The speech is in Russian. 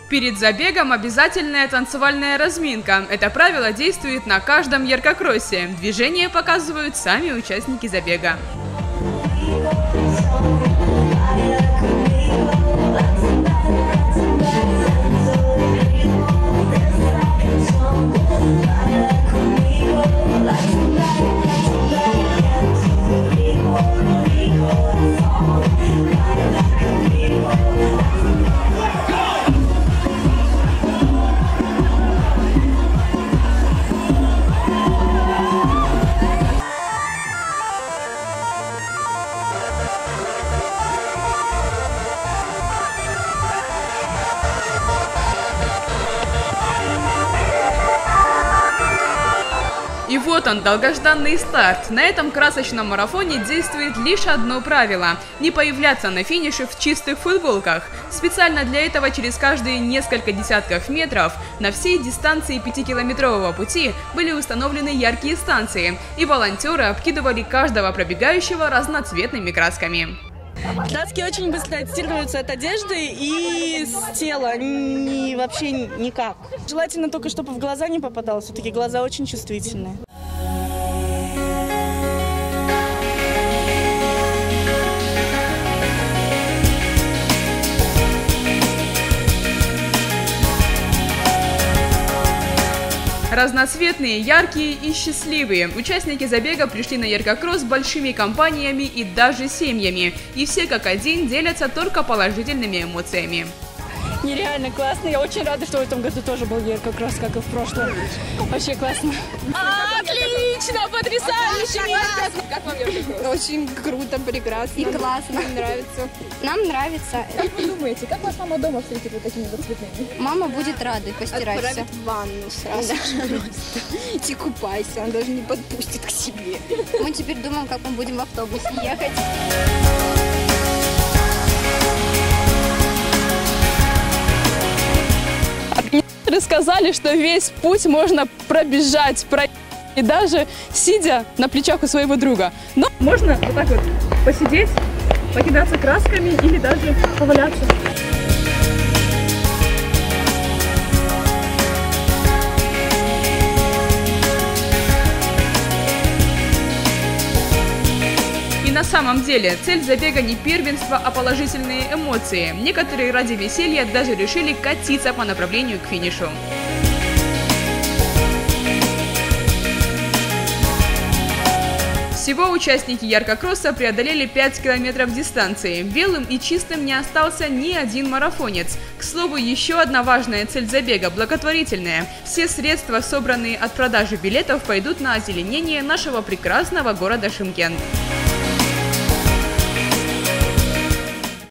Перед забегом обязательная танцевальная разминка. Это правило действует на каждом яркокроссе. Движения показывают сами участники забега. И вот он, долгожданный старт. На этом красочном марафоне действует лишь одно правило – не появляться на финише в чистых футболках. Специально для этого через каждые несколько десятков метров на всей дистанции 5-километрового пути были установлены яркие станции, и волонтеры обкидывали каждого пробегающего разноцветными красками. Краски очень быстро отстирываются от одежды и с тела, вообще никак. Желательно только, чтобы в глаза не попадало, все-таки глаза очень чувствительные. Разноцветные, яркие и счастливые. Участники забега пришли на яркокросс с большими компаниями и даже семьями. И все как один делятся только положительными эмоциями. Нереально классно. Я очень рада, что в этом году тоже был яркокросс, как и в прошлом. Вообще классно. Отлично! Потрясающе! Как вам яркокросс? Очень круто, прекрасно. И классно. Нам нравится. Нам нравится. Как вы думаете, как вас мама дома встретит вот такими вот цветными? Мама будет рада, постирайся. Отправит в ванну сразу же просто. Иди купайся, она даже не подпустит к себе. Мы теперь думаем, как мы будем в автобусе ехать. Рассказали, что весь путь можно пробежать, и даже сидя на плечах у своего друга. Но можно вот так вот посидеть, покидаться красками или даже поваляться. И на самом деле цель забега не первенство, а положительные эмоции. Некоторые ради веселья даже решили катиться по направлению к финишу. Всего участники яркокросса преодолели 5 километров дистанции. Белым и чистым не остался ни один марафонец. К слову, еще одна важная цель забега – благотворительная. Все средства, собранные от продажи билетов, пойдут на озеленение нашего прекрасного города Шымкент.